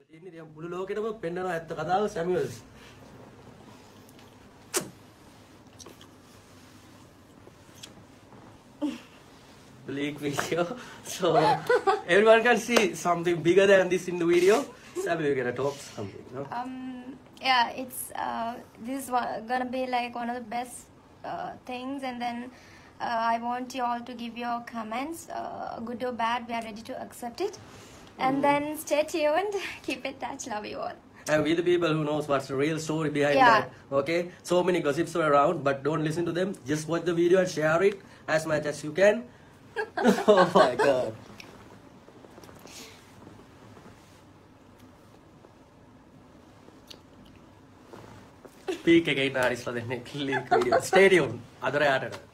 තියෙන්නේ දැන් මුළු ලෝකෙටම පෙන්වන ඇත්ත කතාව සැමියල්ස්. Bleak video. So everyone can see something bigger than this in the video. Samuel, you're gonna talk something, no? Yeah, it's this is gonna be like one of the best things, and then I want you all to give your comments, good or bad. We are ready to accept it, and then stay tuned. Keep in touch. Love you all. And we the people who knows what's the real story behind that. Okay, so many gossips are around, but don't listen to them. Just watch the video and share it as much as you can. Oh my god. Speak again, Aris, for the next leak video. Stay tuned. Adore